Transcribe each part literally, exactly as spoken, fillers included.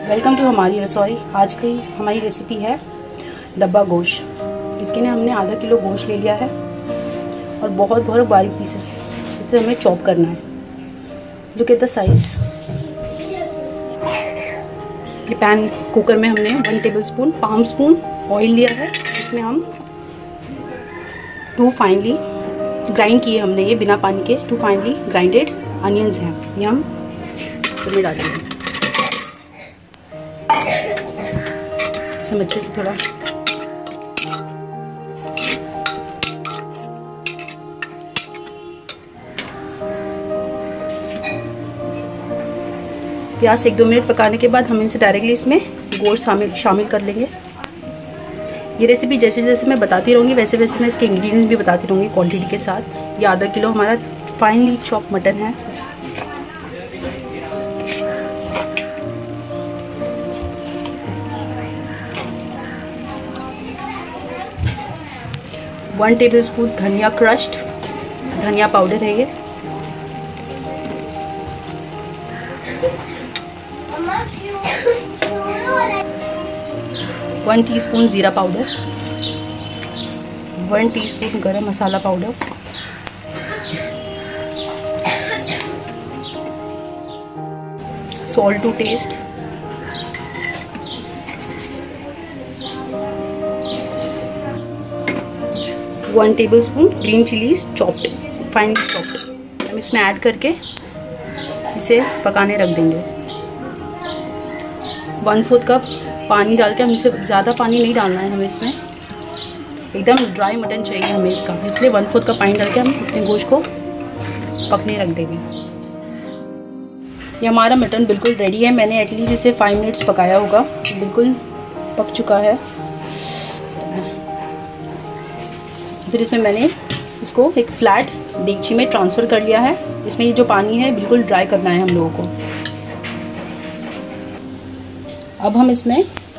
Welcome to हमारी रसोई। आज की हमारी रेसिपी है डब्बा गोश। इसके लिए हमने आधा किलो गोश ले लिया है और बहुत बहुत बारीक पीसेस इसे हमें चॉप करना है। Look at the size. ये पैन कुकर में हमने one tablespoon palm spoon oil लिया है। इसमें हम टू फाइनली ग्राइंड किए हमने ये बिना पानी के टू फाइनली ग्राइंडेड अनियंस हैं, ये हम इसमें डालेंगे। इसे अच्छे से थोड़ा प्याज एक दो मिनट पकाने के बाद हम इनसे डायरेक्टली इसमें गोश्त शामिल शामिल कर लेंगे। ये रेसिपी जैसे जैसे मैं बताती रहूँगी वैसे वैसे मैं इसके इंग्रेडिएंट्स भी बताती रहूँगी क्वांटिटी के साथ। ये आधा किलो हमारा फाइनली चॉप मटन है। वन टेबल स्पून धनिया क्रश्ड धनिया पाउडर है ये। वन टीस्पून जीरा powder, one teaspoon garam masala powder, salt to taste, one tablespoon green chillies chopped finally chopped. हम इसमें ऐड करके इसे पकाने रख देंगे। वन फोर्थ कप पानी डाल के हम इसे ज़्यादा पानी नहीं डालना है हमें इसमें, एकदम ड्राई मटन चाहिए हमें इसका, इसलिए वन फोर्थ कप पानी डाल के हम अपने गोश्त को पकने रख देंगे। ये हमारा मटन बिल्कुल रेडी है। मैंने एटलीस्ट इसे फाइव मिनट्स पकाया होगा, बिल्कुल पक चुका है। फिर इसमें मैंने इसको एक फ्लैट देगची में ट्रांसफ़र कर लिया है। इसमें ये जो पानी है बिल्कुल ड्राई करना है हम लोगों को। अब हम इसमें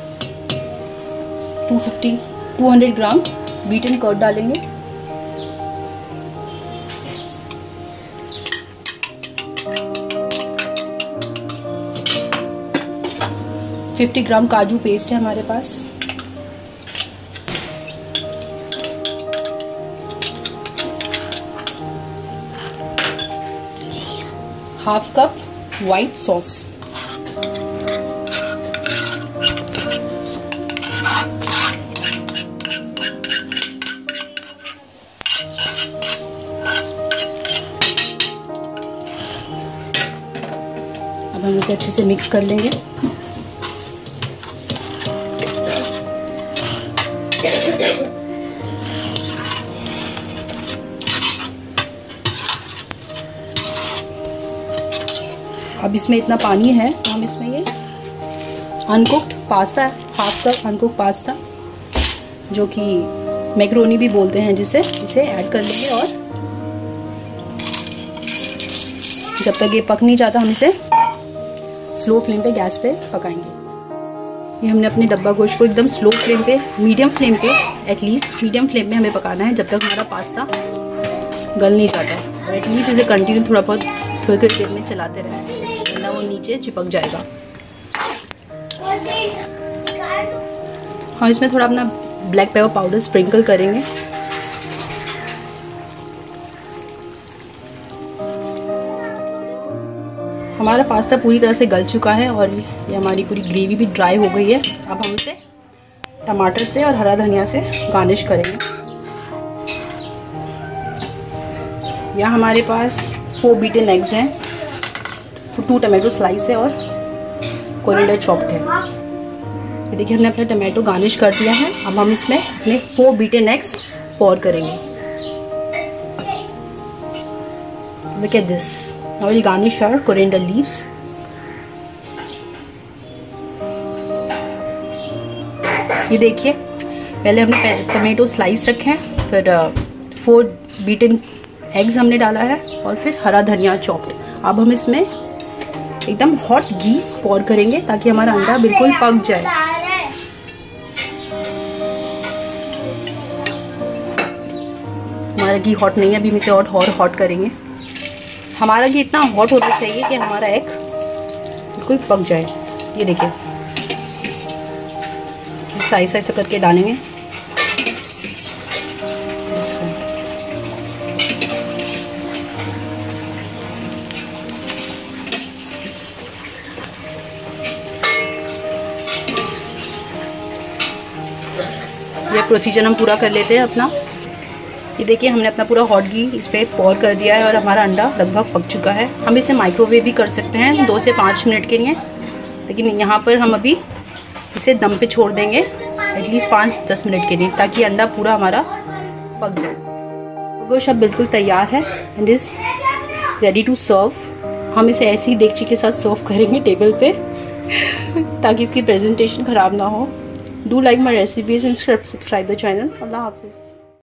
two fifty two hundred gram beaten curd डालेंगे। फिफ्टी ग्राम काजू पेस्ट है हमारे पास। हाफ कप वाइट सॉस, अब हम इसे अच्छे से मिक्स कर लेंगे। अब इसमें इतना पानी है तो हम इसमें ये uncooked pasta, half cup uncooked pasta जो कि मैक्रोनी भी बोलते हैं जिसे, इसे ऐड कर लेंगे और जब तक ये पक नहीं जाता हम इसे स्लो फ्लेम पे गैस पे पकाएंगे। ये हमने अपने डब्बा गोश्त को एकदम स्लो फ्लेम पे, मीडियम फ्लेम पे, एटलीस्ट मीडियम फ्लेम पे हमें पकाना है जब तक हमारा पास्ता गल नहीं जाता। और एटलीस्ट इसे कंटिन्यू थोड़ा बहुत थोड़ी थोड़ी देर में चलाते रहें वरना वो नीचे चिपक जाएगा। हाँ, इसमें थोड़ा अपना ब्लैक पेपर पाउडर स्प्रिंकल करेंगे। हमारा पास्ता पूरी तरह से गल चुका है और ये हमारी पूरी ग्रेवी भी ड्राई हो गई है। अब हम इसे टमाटर से और हरा धनिया से गार्निश करेंगे। यहाँ हमारे पास फोर बीटन एग्स हैं, टू टमाटो स्लाइस है और कोरिएंडर चॉप्ड है। ये देखिए हमने अपना टमाटो गार्निश कर दिया है। अब हम इसमें अपने फोर बीटन एग्स पोर करेंगे। Look at this. Now we'll garnish our coriander leaves. ये देखिए पहले हमने टमाटो स्लाइस रखे हैं, फिर फोर बीटन एग्स हमने डाला है और फिर हरा धनिया चॉप्ड। अब हम इसमें एकदम हॉट घी पोर करेंगे ताकि हमारा अंडा बिल्कुल पक जाए। हमारा घी हॉट नहीं है, अभी हम इसे और और हॉट करेंगे। हमारा घी इतना हॉट होना चाहिए कि हमारा एग बिल्कुल पक जाए। ये देखिए साइज साइज करके डालेंगे। ये प्रोसीजर हम पूरा कर लेते हैं अपना। ये देखिए हमने अपना पूरा हॉट घी इस पर पॉर कर दिया है और हमारा अंडा लगभग पक चुका है। हम इसे माइक्रोवेव भी कर सकते हैं दो से पाँच मिनट के लिए, लेकिन यहाँ पर हम अभी इसे दम पे छोड़ देंगे एटलीस्ट पाँच दस मिनट के लिए, ताकि अंडा पूरा हमारा पक जाए। गोश्त अब बिल्कुल तैयार है and is ready to serve. हम इसे ऐसी ही देगची के साथ सर्व करेंगे टेबल पे ताकि इसकी प्रेजेंटेशन ख़राब ना हो। Do like my recipes and subscribe the channel. Allah Hafiz.